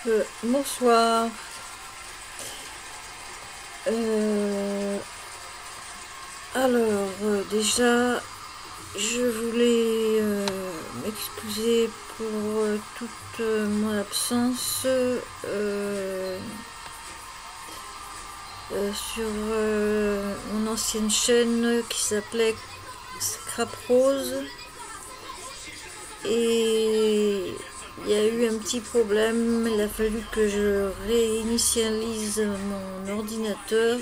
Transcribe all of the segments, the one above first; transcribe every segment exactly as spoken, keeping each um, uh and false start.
Euh, bonsoir. Euh, alors, euh, déjà, je voulais euh, m'excuser pour euh, toute euh, mon absence euh, euh, sur euh, mon ancienne chaîne qui s'appelait Scrap Rose. Et il y a eu un petit problème, il a fallu que je réinitialise mon ordinateur.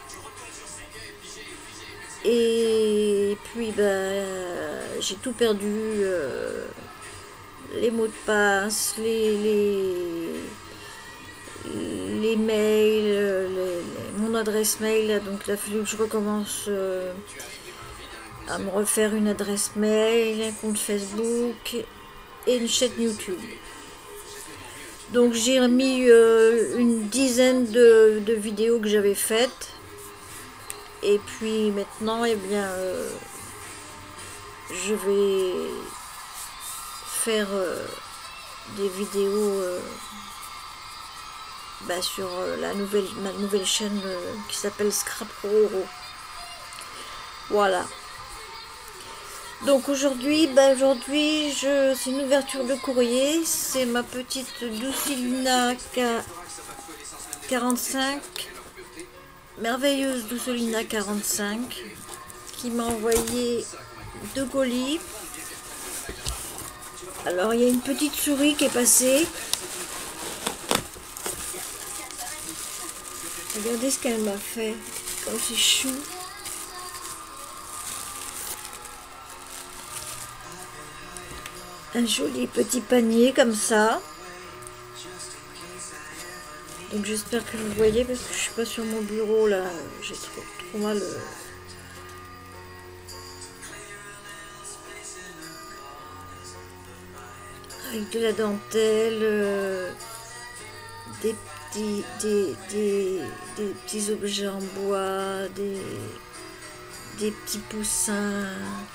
Et puis bah, j'ai tout perdu, euh, les mots de passe, les, les, les mails, les, les, mon adresse mail. Donc il a fallu que je recommence euh, à me refaire une adresse mail, un compte Facebook et une chaîne YouTube. Donc j'ai remis euh, une dizaine de, de vidéos que j'avais faites. Et puis maintenant, eh bien, euh, je vais faire euh, des vidéos euh, bah, sur euh, la nouvelle, ma nouvelle chaîne euh, qui s'appelle Scrap Roro. Voilà. Donc aujourd'hui, bah aujourd'hui, je c'est une ouverture de courrier. C'est ma petite Doucelina quarante-cinq, merveilleuse Doucelina quarante-cinq, qui m'a envoyé deux colis. Alors il y a une petite souris qui est passée. Regardez ce qu'elle m'a fait. Comme c'est chou. Un joli petit panier comme ça. Donc j'espère que vous voyez parce que je suis pas sur mon bureau là. J'ai trop, trop mal. Euh... Avec de la dentelle, euh, des, petits, des, des, des petits objets en bois, des, des petits poussins.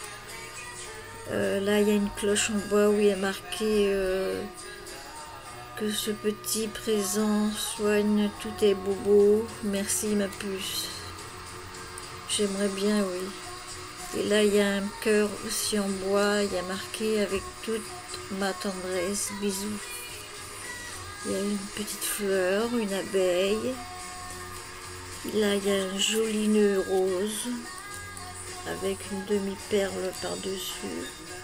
Euh, là, il y a une cloche en bois où il y a marqué euh, que ce petit présent soigne tous tes bobos. Merci ma puce. J'aimerais bien, oui. Et là, il y a un cœur aussi en bois. Il y a marqué avec toute ma tendresse. Bisous. Il y a une petite fleur, une abeille. Là, il y a un joli nœud rose avec une demi-perle par-dessus.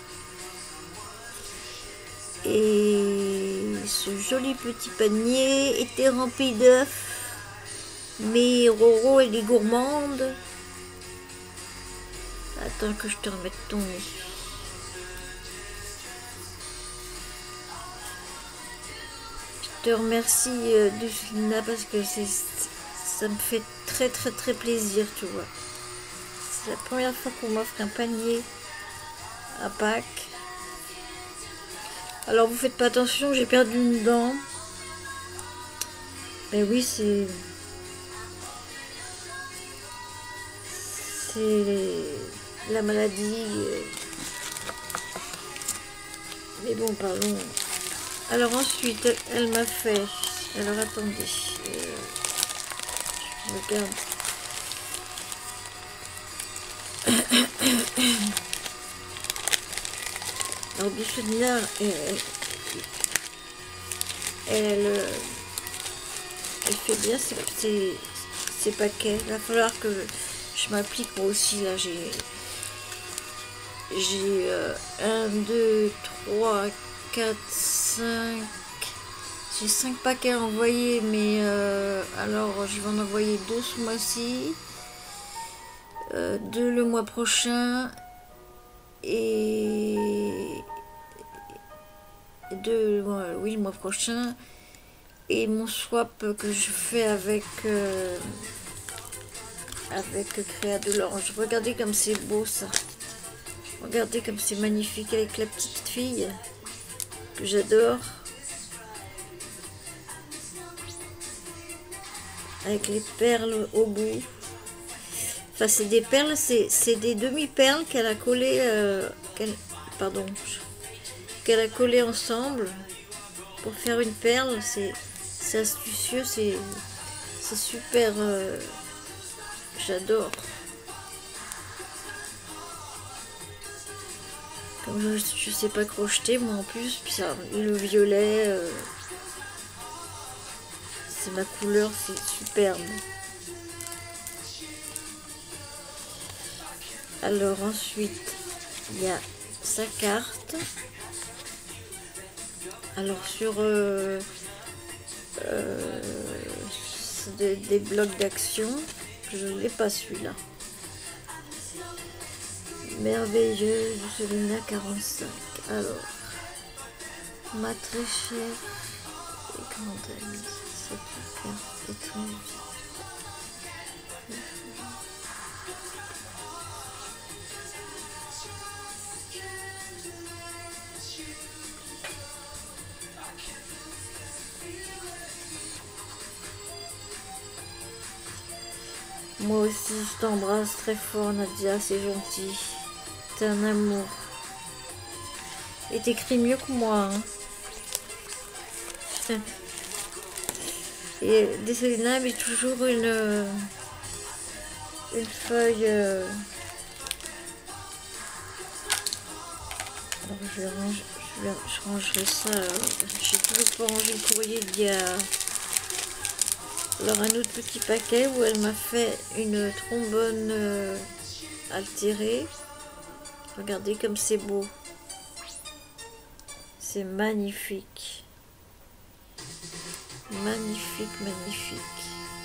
Et ce joli petit panier était rempli d'œufs. Mais Roro, elle est gourmande. Attends que je te remette ton nez. Je te remercie, euh, Doucelina, parce que c'est, ça me fait très très très plaisir, tu vois. C'est la première fois qu'on m'offre un panier à Pâques. Alors vous faites pas attention, j'ai perdu une dent. Mais oui, c'est... C'est la maladie. Mais bon, parlons. Alors ensuite, elle m'a fait... Alors attendez. Euh, je regarde. Alors Doucelina, elle, elle, elle fait bien ses, ses, ses paquets. Il va falloir que je m'applique moi aussi. Là, j'ai j'ai euh, un, deux, trois, quatre, cinq. J'ai cinq paquets à envoyer, mais euh, alors je vais en envoyer deux ce mois-ci, euh, deux le mois prochain et deux, oui, le mois prochain. Et mon swap que je fais avec euh, avec Créa de l'Orange. Regardez comme c'est beau ça. Regardez comme c'est magnifique avec la petite fille que j'adore. Avec les perles au bout. Enfin, c'est des perles, c'est des demi-perles qu'elle a collées, euh, qu'elle, pardon, qu'elle a collées ensemble pour faire une perle. C'est c'est astucieux, c'est super, euh, j'adore. Comme je, je sais pas crocheter moi en plus, puis ça, le violet, euh, c'est ma couleur, c'est superbe. Alors ensuite, il y a sa carte. Alors sur euh, euh, des, des blocs d'action, je n'ai pas celui-là. Merveilleuse Selena quarante-cinq. Alors, ma très chère et grande amie, cette carte est très vite. Moi aussi, je t'embrasse très fort, Nadia, c'est gentil. T'es un amour. Et t'écris mieux que moi. Hein. Et des Selena, mais toujours une, une feuille. Euh... Alors, je, range, je, je rangerai ça. J'ai toujours pas rangé le courrier d'il y a. Alors un autre petit paquet où elle m'a fait une trombone euh, altérée. Regardez comme c'est beau. C'est magnifique. Magnifique, magnifique.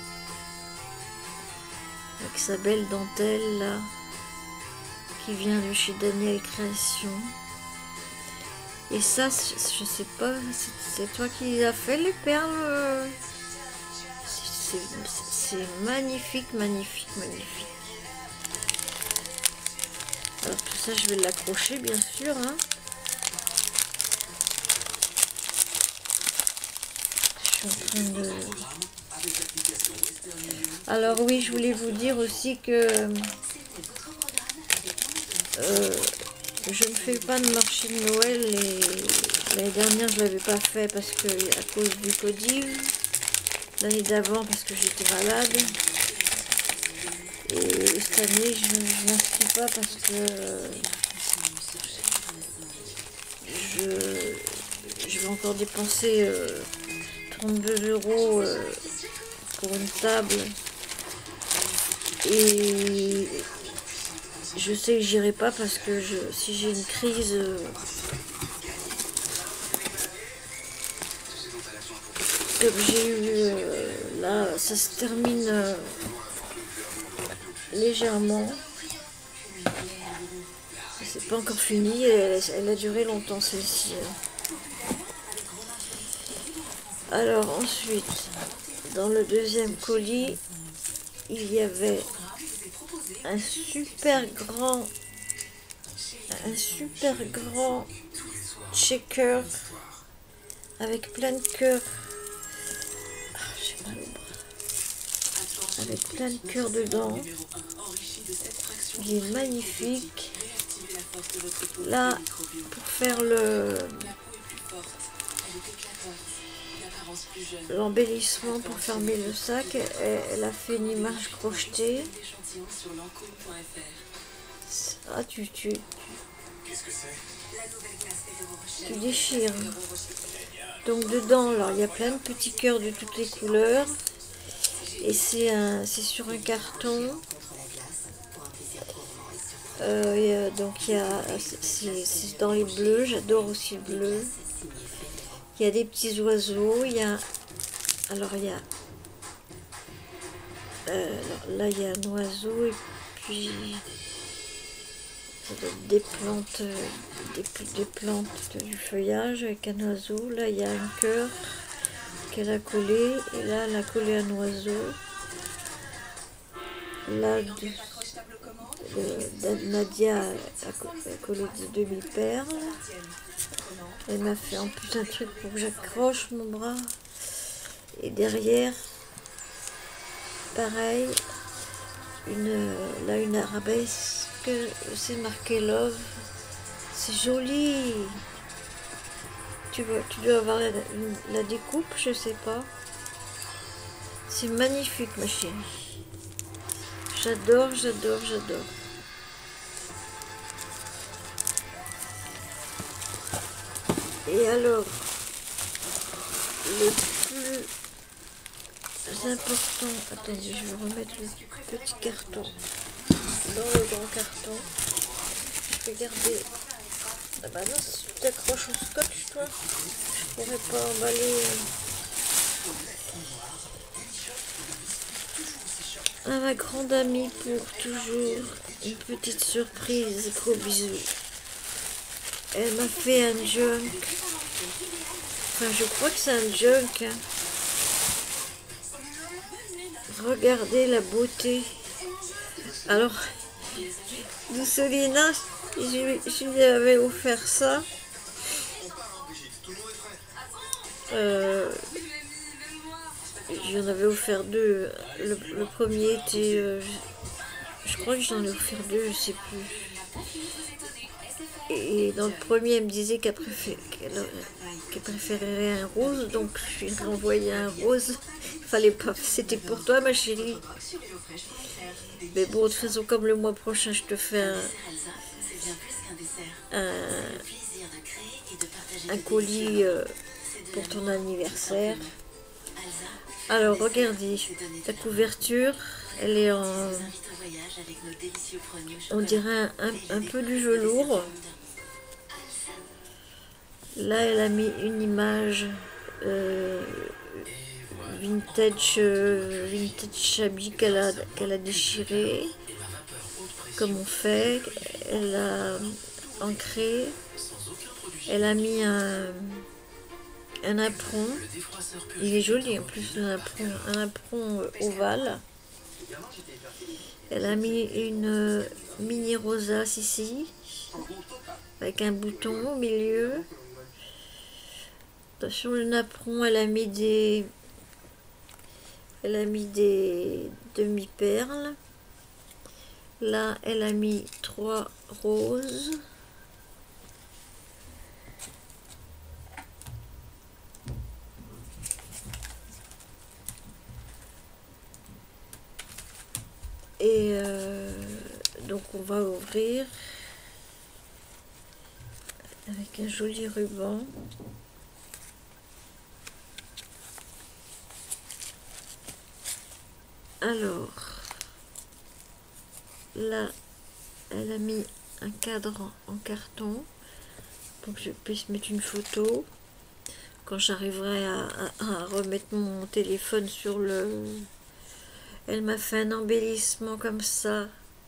Avec sa belle dentelle là, qui vient de chez Daniel Création. Et ça, je sais pas, c'est toi qui as fait les perles. C'est magnifique, magnifique, magnifique. Alors tout ça, je vais l'accrocher, bien sûr. Hein. Je suis en train de... Alors oui, je voulais vous dire aussi que euh, je ne fais pas de marché de Noël. Et l'année dernière, je ne l'avais pas fait parce que à cause du Covid. L'année d'avant parce que j'étais malade. Et cette année, je ne m'inscris pas parce que euh, je, je vais encore dépenser euh, trente-deux euros euh, pour une table. Et je sais que j'irai pas parce que je, si j'ai une crise... Euh, comme j'ai eu euh, là, ça se termine euh, légèrement. C'est pas encore fini, elle, elle a duré longtemps celle-ci. Alors ensuite, dans le deuxième colis, il y avait un super grand, un super grand shaker avec plein de cœurs. Avec plein de cœurs dedans. Il est magnifique. Là, pour faire le l'embellissement, pour fermer le sac, elle, elle a fait une image crochetée. Ah, tu, tu, tu déchires. Donc dedans, alors il y a plein de petits cœurs de toutes les couleurs. Et c'est un, c'est sur un carton. Euh, donc il y a, c'est dans les bleus. J'adore aussi le bleu. Il y a des petits oiseaux. Il y a, alors il y a, euh, alors là il y a un oiseau et puis ça doit être des plantes, des, des plantes du feuillage avec un oiseau. Là il y a un cœur qu'elle a collé et là elle a collé un oiseau. Là de, de, de Nadia a collé des demi-perles. Elle m'a fait en plus un truc pour que j'accroche mon bras. Et derrière, pareil, une, là une arabesque, c'est marqué Love. C'est joli. Tu, vois, tu dois avoir la, la découpe, je sais pas. C'est magnifique, ma chérie. J'adore, j'adore, j'adore. Et alors, le plus important... Attendez, je vais remettre le petit carton dans le grand carton. Je vais garder... Ah bah non, si tu t'accroches au scotch, toi, je pourrais pas emballer... À ma grande amie pour toujours, une petite surprise, gros bisous. Elle m'a fait un junk. Enfin, je crois que c'est un junk. Hein. Regardez la beauté. Alors, Dousselina, je, je lui avais offert ça. Euh, J'en avais offert deux. Le, le premier était... Euh, je, je crois que j'en ai offert deux, je sais plus. Et dans le premier, elle me disait qu'elle préférait, qu'elle, qu'elle préférerait un rose, donc je lui ai renvoyé un rose. Il fallait pas, c'était pour toi, ma chérie. Mais bon, de toute façon, comme le mois prochain, je te fais un, un, un colis euh, pour ton anniversaire. Alors, regardez, la couverture, elle est en... On dirait un, un, un peu du velours. Là, elle a mis une image euh, vintage, euh, vintage habit qu'elle a, qu'elle a déchiré, comme on fait. Elle a ancré. Elle a mis un, un apron. Il est joli en plus, un apron, un apron ovale. Elle a mis une mini rosace ici, avec un bouton au milieu. Sur le napperon, elle a mis des, elle a mis des demi-perles. Là, elle a mis trois roses. Et euh, donc, on va ouvrir avec un joli ruban. Alors, là, elle a mis un cadre en carton pour que je puisse mettre une photo. Quand j'arriverai à, à, à remettre mon téléphone sur le... Elle m'a fait un embellissement comme ça.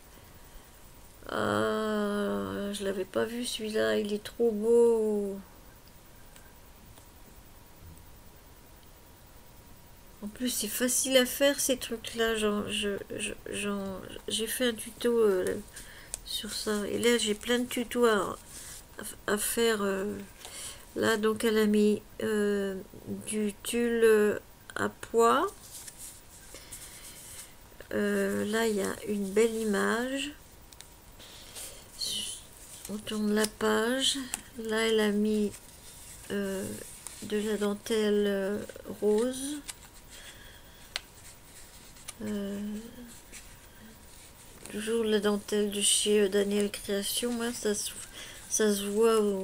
Ah, je l'avais pas vu celui-là, il est trop beau. En plus, c'est facile à faire ces trucs-là. J'ai fait un tuto euh, sur ça. Et là, j'ai plein de tutos à, à, à faire. Euh, là, donc, elle a mis euh, du tulle à pois. Euh, là, il y a une belle image. On tourne la page. Là, elle a mis euh, de la dentelle euh, rose. Euh, toujours la dentelle de chez Daniel Création, hein, ça, se, ça se voit au,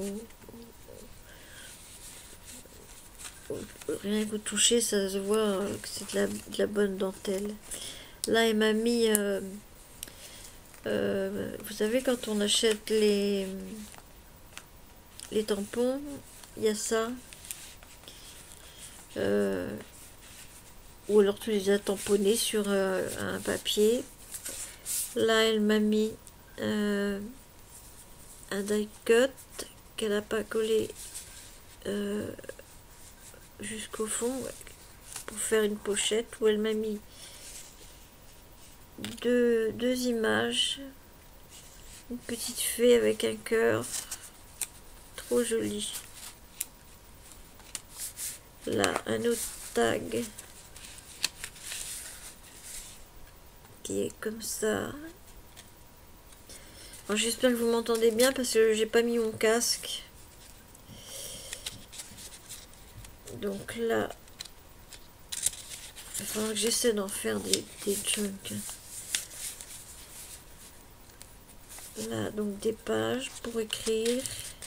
au, rien qu'au toucher, ça se voit que c'est de la, de la bonne dentelle. Là, elle m'a mis, euh, euh, vous savez, quand on achète les, les tampons, il y a ça. Euh, ou alors tu les as tamponnés sur euh, un papier. Là, elle m'a mis euh, un die cut qu'elle n'a pas collé euh, jusqu'au fond pour faire une pochette où elle m'a mis deux, deux images. Une petite fée avec un cœur. Trop joli. Là, un autre tag qui est comme ça. J'espère que vous m'entendez bien parce que j'ai pas mis mon casque. Donc là, Il faudra que j'essaie d'en faire des, des chunks. Là, donc des pages pour écrire.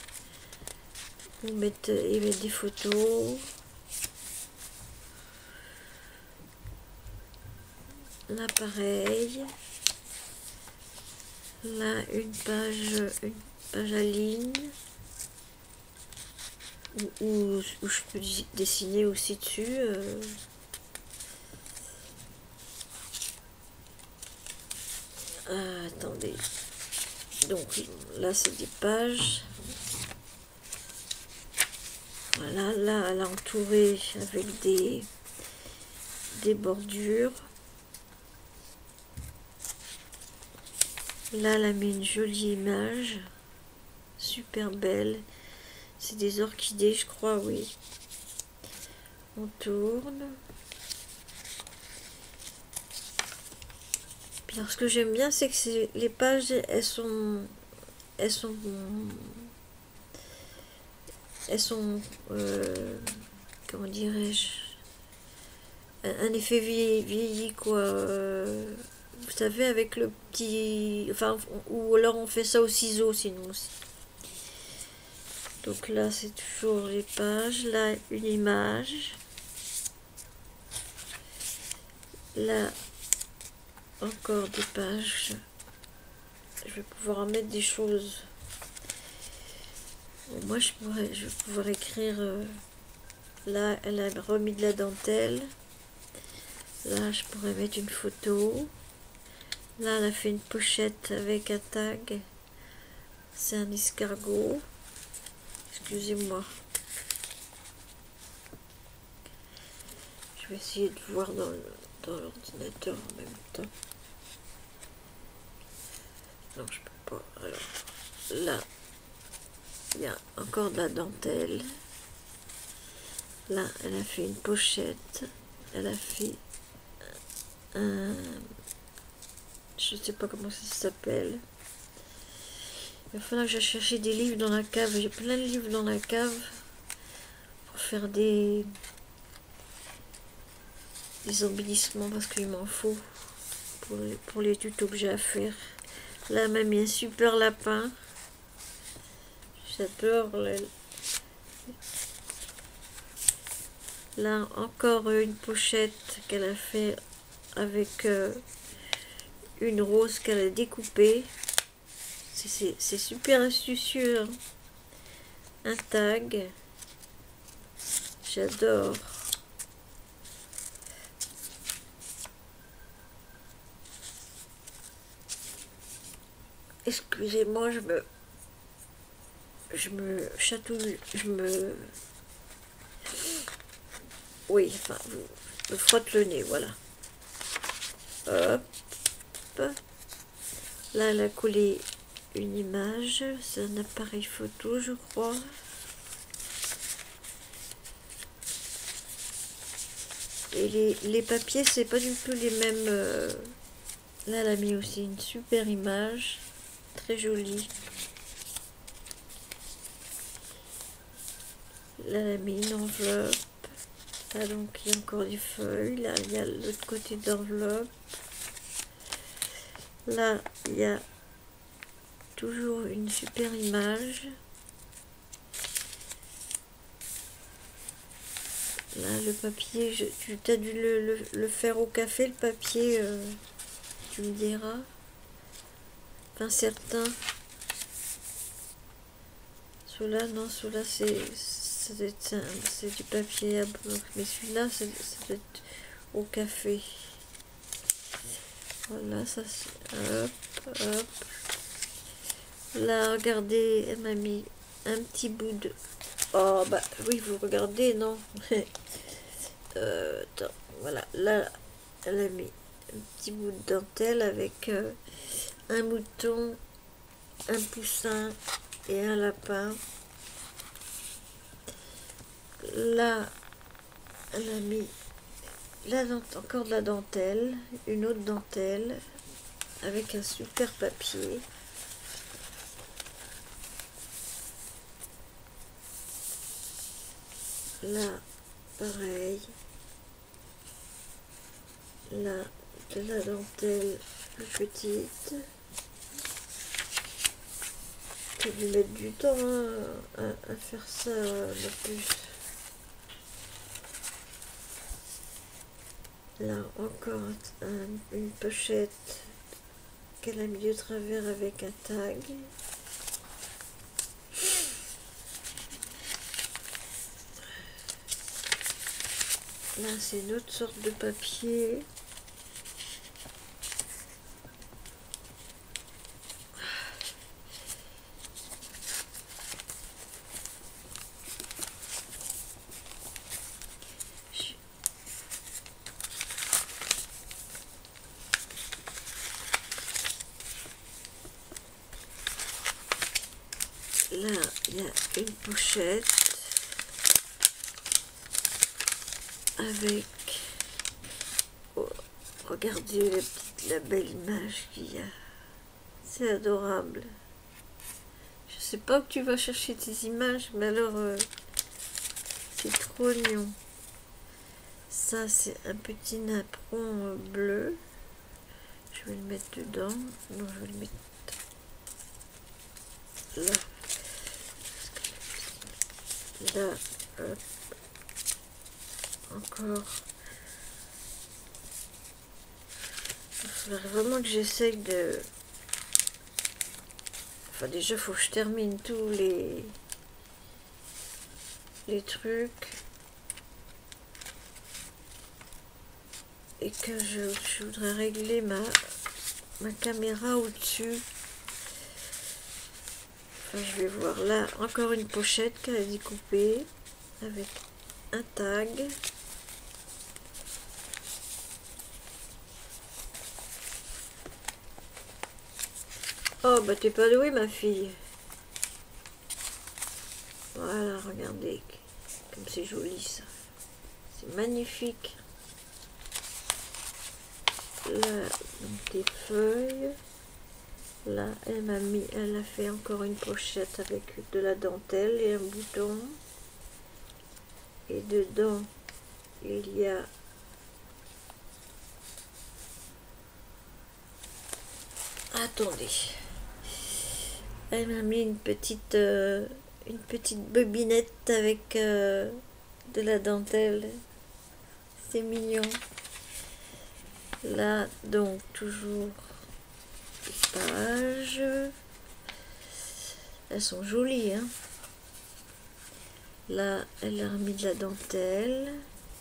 Ou mettre, et mettre des photos. Là, pareil. Là, une page, une page à ligne. Où, où, où je peux dessiner aussi dessus. Euh. Ah, attendez. Donc là, c'est des pages. Voilà, là, elle a entouré avec des, des bordures. Là, elle a mis une jolie image. Super belle. C'est des orchidées, je crois, oui. On tourne. Puis alors, ce que j'aime bien, c'est que les pages, elles sont... Elles sont... Elles sont... Euh, comment dirais-je, un effet vieilli, vieilli quoi. Euh, vous savez, avec le petit... Enfin, ou alors on fait ça au ciseau, sinon aussi. Donc là, c'est toujours les pages. Là, une image. Là, encore des pages. Je vais pouvoir en mettre des choses. Bon, moi, je, pourrais, je vais pouvoir écrire... Euh, là, elle a remis de la dentelle. Là, je pourrais mettre une photo. Là, elle a fait une pochette avec un tag. C'est un escargot. Excusez-moi. Je vais essayer de voir dans, dans l'ordinateur en même temps. Non, je peux pas. Alors, là, il y a encore de la dentelle. Là, elle a fait une pochette. Elle a fait un... Je sais pas comment ça s'appelle. Il va falloir que j'aille chercher des livres dans la cave. J'ai plein de livres dans la cave pour faire des, des embellissements parce qu'il m'en faut pour les, pour les tutos que j'ai à faire. Là, elle m'a mis un super lapin. J'adore. Le... Là, encore une pochette qu'elle a fait avec euh, une rose qu'elle a découpée. C'est super astucieux. Hein. Un tag. J'adore. Excusez-moi, je me... Je me chatouille. Je me... Oui, enfin, je me frotte le nez, voilà. Hop. Là, elle a collé une image. C'est un appareil photo, je crois. Et les, les papiers, c'est pas du tout les mêmes. Euh... Là, elle a mis aussi une super image. Très jolie. Là, elle a mis une enveloppe. Là, donc, il y a encore des feuilles. Là, il y a l'autre côté d'enveloppe. Là, il y a toujours une super image. Là, le papier, je, tu as dû le, le, le faire au café, le papier, euh, tu me diras. Enfin, certains. Celui-là, non, celui-là, c'est du papier à bloc. Mais celui-là, ça doit être au café. Voilà, ça c'est... Hop, hop. Là, regardez, elle m'a mis un petit bout de... Oh, bah oui, vous regardez, non euh, attends, voilà, là, elle a mis un petit bout de dentelle avec euh, un mouton, un poussin et un lapin. Là, elle a mis là, encore de la dentelle, une autre dentelle avec un super papier. Là, pareil. Là, de la dentelle plus petite. J'ai dû mettre du temps hein, à, à faire ça la puce. Là, encore un, une pochette qu'elle a mis de travers avec un tag. Là, c'est une autre sorte de papier. Là, il y a une pochette avec... Oh, regardez la, petite, la belle image qu'il y a. C'est adorable. Je sais pas où tu vas chercher tes images, mais alors euh, c'est trop mignon. Ça, c'est un petit napperon bleu. Je vais le mettre dedans. Non, je vais le mettre là. Là, hop. Encore. Il faudrait vraiment que j'essaye de... Enfin, déjà, il faut que je termine tous les... les trucs. Et que je, je voudrais régler ma, ma caméra au-dessus. Enfin, je vais voir là, encore une pochette qu'elle a découpée avec un tag. Oh, bah t'es pas douée, ma fille. Voilà, regardez. Comme c'est joli, ça. C'est magnifique. Là, donc des feuilles. Là, elle m'a mis, elle a fait encore une pochette avec de la dentelle et un bouton. Et dedans, il y a attendez. Elle m'a mis une petite euh, une petite bobinette avec euh, de la dentelle. C'est mignon. Là, donc, toujours des pages. Elles sont jolies, hein. Là, elle a remis de la dentelle.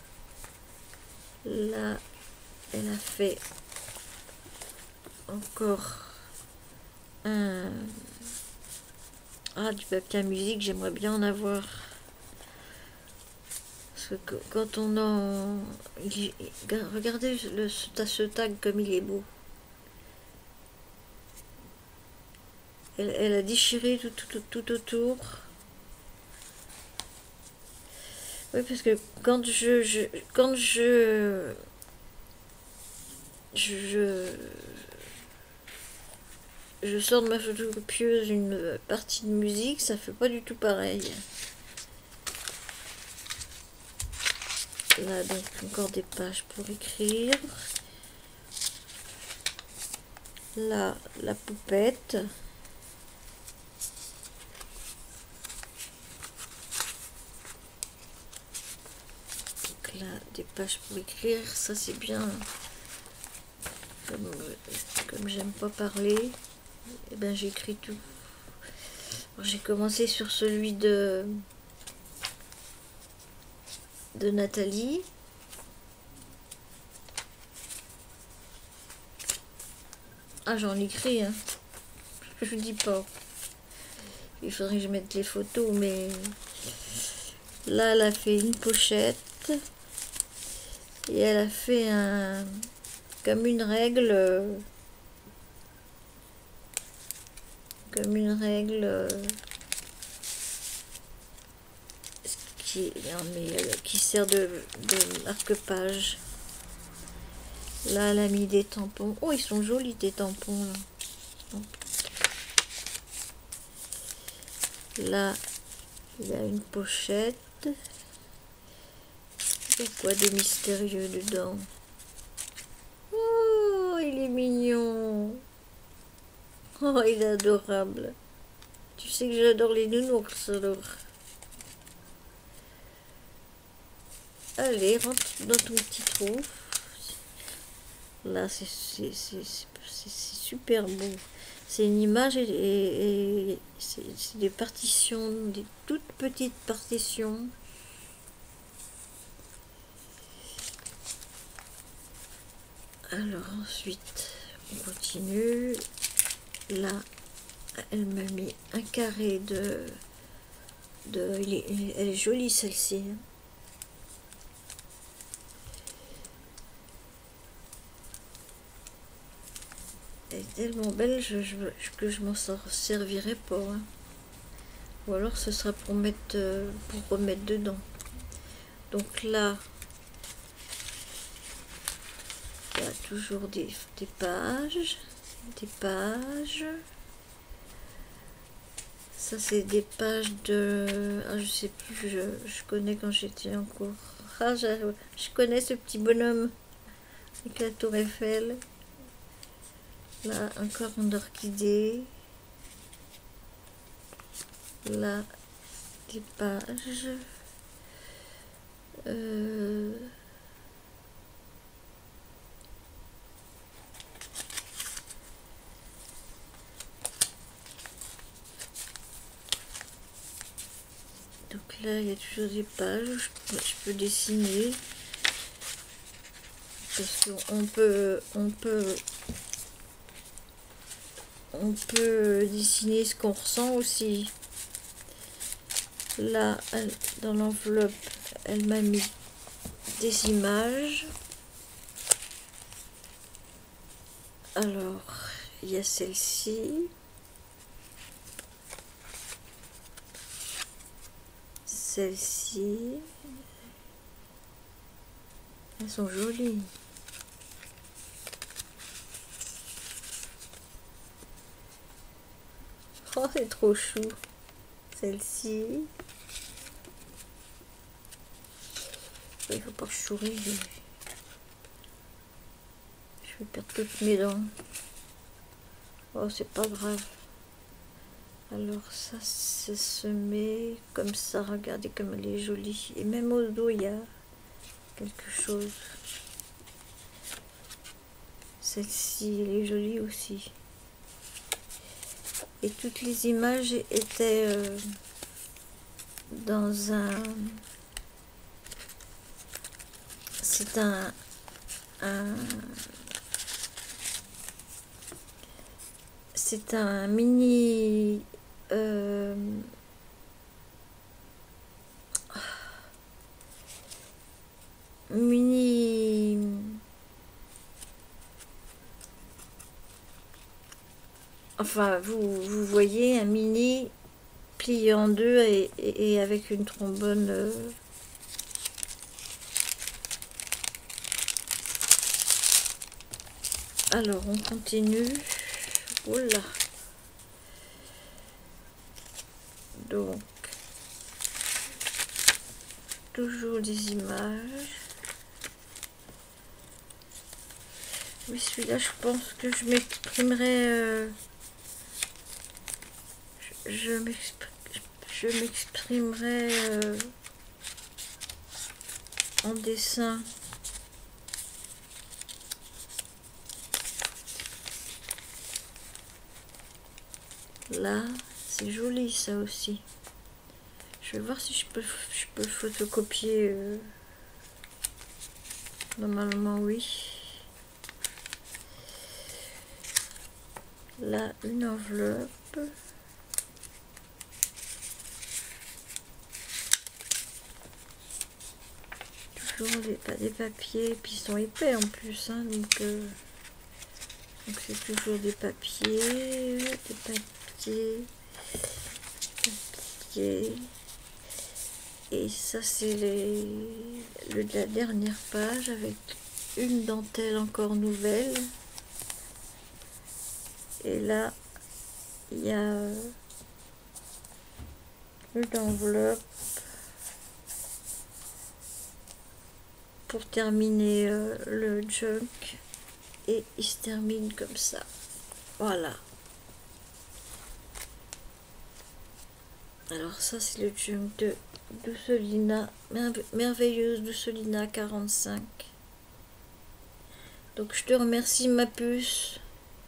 Là, elle a fait encore un... Ah, du papier à musique, j'aimerais bien en avoir. Parce que quand on en... Il... Regardez le, ce tag comme il est beau. Elle, elle a déchiré tout, tout, tout autour. Oui, parce que quand je... je quand je... Je... Je sors de ma photocopieuse une partie de musique, ça fait pas du tout pareil. Là, donc, encore des pages pour écrire. Là, la poupette. Donc là, des pages pour écrire. Ça, c'est bien. Comme, comme j'aime pas parler, et ben j'écris tout. J'ai commencé sur celui de de Nathalie. Ah, j'en écris, hein. Je vous dis pas. Il faudrait que je mette les photos, mais là, elle a fait une pochette et elle a fait un comme une règle, comme une règle qui, mais, qui sert de, de marque-page. Là, elle a mis des tampons. Oh, ils sont jolis, des tampons, là. Là, il y a une pochette. Il y a quoi de mystérieux dedans? Oh, il est adorable. Tu sais que j'adore les nounours, alors. Allez, rentre dans ton petit trou. Là, c'est super beau. C'est une image et, et, et c'est des partitions, des toutes petites partitions. Alors ensuite, on continue. Là, elle m'a mis un carré de... de elle, est, elle est jolie celle-ci. Elle est tellement belle je, je, que je m'en servirai pas. Hein. Ou alors ce sera pour mettre euh, pour remettre dedans. Donc là, il y a toujours des, des pages. Des pages. Ça c'est des pages de... Ah, je sais plus, je, je connais quand j'étais en cours. Ah, je, je connais ce petit bonhomme avec la tour Eiffel. Là, encore une orchidée. Là, des pages. Euh... Donc là, il y a toujours des pages où je peux, je peux dessiner. Parce qu'on peut, on peut, on peut dessiner ce qu'on ressent aussi. Là, elle, dans l'enveloppe, elle m'a mis des images. Alors, il y a celle-ci. Celle-ci. Elles sont jolies. Oh, c'est trop chou. Celle-ci. Il faut pas que je souris. Je vais perdre toutes mes dents. Oh, c'est pas grave. Alors ça, ça se met comme ça. Regardez comme elle est jolie. Et même au dos, il y a quelque chose. Celle-ci, elle est jolie aussi. Et toutes les images étaient euh, dans un... C'est un... un c'est un mini... Euh, mini... Enfin, vous, vous voyez un mini plié en deux et, et, et avec une trombone. Euh... Alors, on continue. Oula. Donc, toujours des images. Oui, celui-là, je pense que je m'exprimerai... Euh... Je, je m'exprimerai euh, en dessin. Là, c'est joli ça aussi. Je vais voir si je peux, je peux photocopier. Euh... Normalement, oui. Là, une enveloppe. Toujours des, des papiers, puis ils sont épais en plus, hein, donc euh, donc c'est toujours des papiers, des papiers, papiers. Et ça c'est les le de la dernière page avec une dentelle encore nouvelle. Et là il y a une enveloppe pour terminer euh, le junk, et il se termine comme ça. Voilà. Alors ça c'est le junk de Dousselina, merveilleuse Dousselina quarante-cinq. Donc je te remercie ma puce.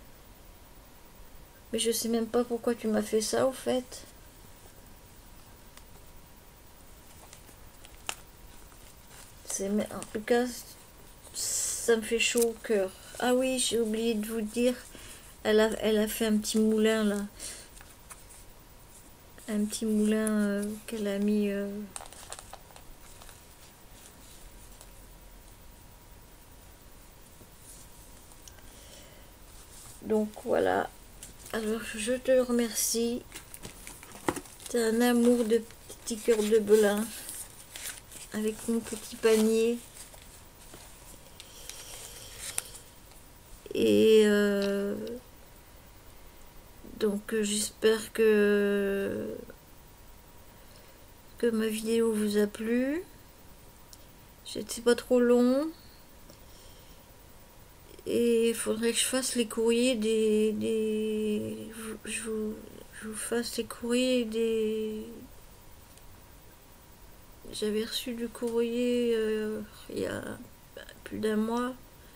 Mais je sais même pas pourquoi tu m'as fait ça au fait. C'est, en tout cas, ça me fait chaud au cœur. Ah oui, j'ai oublié de vous dire, elle a, elle a fait un petit moulin là. Un petit moulin euh, qu'elle a mis... Euh, donc voilà. Alors je te remercie. C'est un amour de petit cœur de Belin. Avec mon petit panier. Et euh, donc j'espère que que ma vidéo vous a plu. C'est pas trop long. Et il faudrait que je fasse les courriers des... des je, vous, je vous fasse les courriers des... J'avais reçu du courrier euh, il y a plus d'un mois.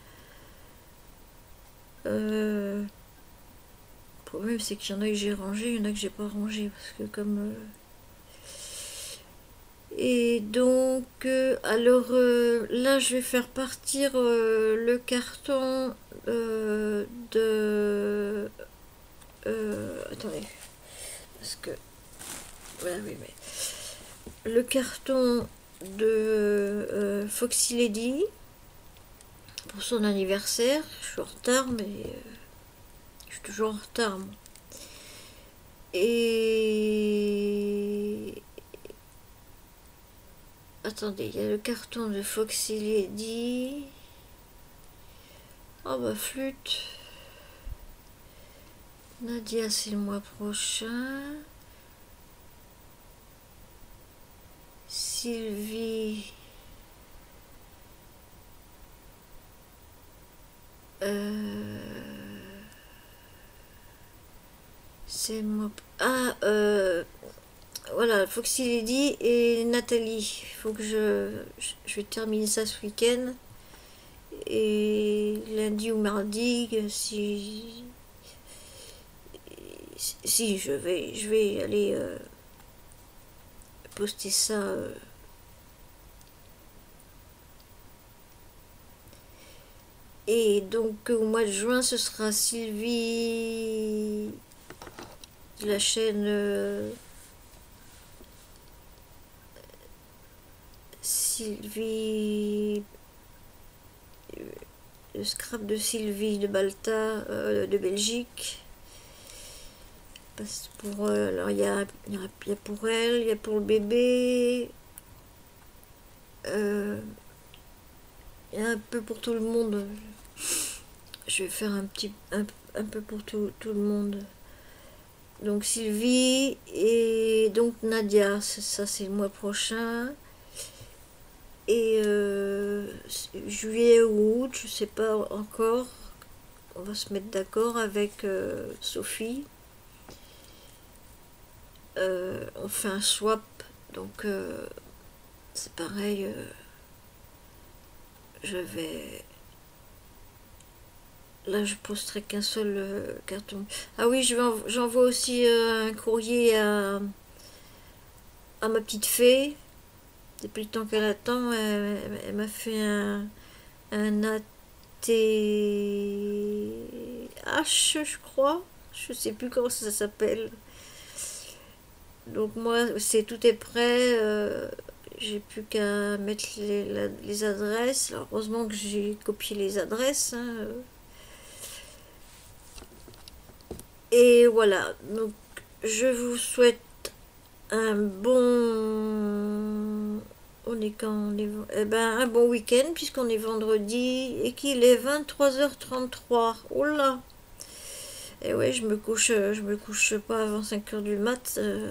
Euh, le problème c'est qu'il y en a que j'ai rangé, il y en a que j'ai pas rangé parce que comme... Euh, et donc, euh, alors euh, là, je vais faire partir euh, le carton euh, de... Euh, attendez, parce que... Voilà, oui, mais... Le carton de euh, Foxy Lady pour son anniversaire. Je suis en retard, mais... Euh, je suis toujours en retard, moi. Et... Attendez, il y a le carton de Foxy Lady. Oh bah flûte. Nadia, c'est le mois prochain. Sylvie. Euh... C'est le mois... Ah, euh... Voilà, Foxy Lady et Nathalie. Il faut que je... Je vais terminer ça ce week-end. Et lundi ou mardi, si... Si, je vais, je vais aller euh, poster ça. Euh, et donc, au mois de juin, ce sera Sylvie de la chaîne... Euh, Sylvie... Le scrap de Sylvie de Balta, euh, de Belgique. Parce pour, euh, alors il y a, y a pour elle, il y a pour le bébé. Euh, il y a un peu pour tout le monde. Je vais faire un petit un, un peu pour tout, tout le monde. Donc Sylvie et donc Nadia, ça c'est le mois prochain. Et euh, juillet ou août, je sais pas encore. On va se mettre d'accord avec euh, Sophie. Euh, on fait un swap, donc euh, c'est pareil. Euh, je vais... Là, je posterai qu'un seul euh, carton. Ah oui, j'envoie aussi euh, un courrier à, à ma petite fée. Depuis le temps qu'elle attend, elle, elle m'a fait un, un A T H, je crois. Je sais plus comment ça s'appelle. Donc moi, c'est tout est prêt. Euh, j'ai plus qu'à mettre les, la, les adresses. Alors, heureusement que j'ai copié les adresses. Hein. Et voilà. Donc, je vous souhaite un bon... On est quand on est... Eh ben, un bon week-end, puisqu'on est vendredi et qu'il est vingt-trois heures trente-trois. Oh là! Et ouais, je me couche, je me couche pas avant cinq heures du mat. Euh...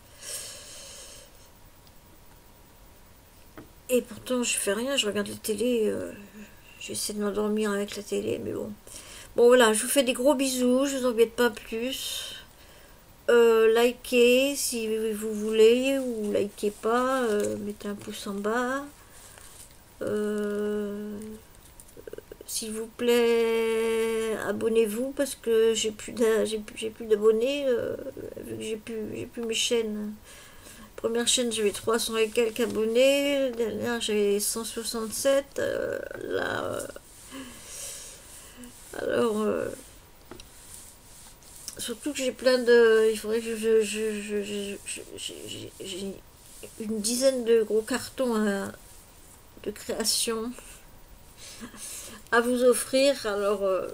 Et pourtant, je fais rien, je regarde la télé. Euh... J'essaie de m'endormir avec la télé, mais bon. Bon, voilà, je vous fais des gros bisous, je vous embête pas plus. Euh, likez si vous voulez, ou likez pas, euh, mettez un pouce en bas. Euh, S'il vous plaît, abonnez-vous parce que j'ai plus plus d'abonnés, euh, vu que j'ai plus, j'ai plus mes chaînes. Première chaîne, j'avais trois cents et quelques abonnés, dernière j'avais cent soixante-sept, euh, là... Euh, alors... Euh, surtout que j'ai plein de... Il faudrait que je... je, je, je, je j'ai une dizaine de gros cartons à, de création à vous offrir. Alors... Euh,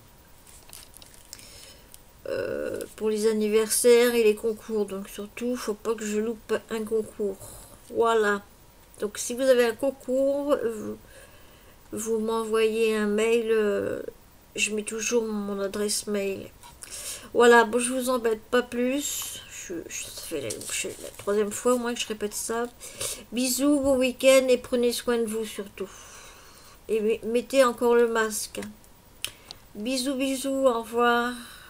Euh, pour les anniversaires et les concours, donc surtout faut pas que je loupe un concours. Voilà, donc si vous avez un concours, vous, vous m'envoyez un mail, euh, je mets toujours mon adresse mail. Voilà, bon, je vous embête pas plus, je, je, ça fait la, la troisième fois au moins que je répète ça. Bisous, bon week-end et prenez soin de vous surtout, et mettez encore le masque. Bisous bisous, au revoir.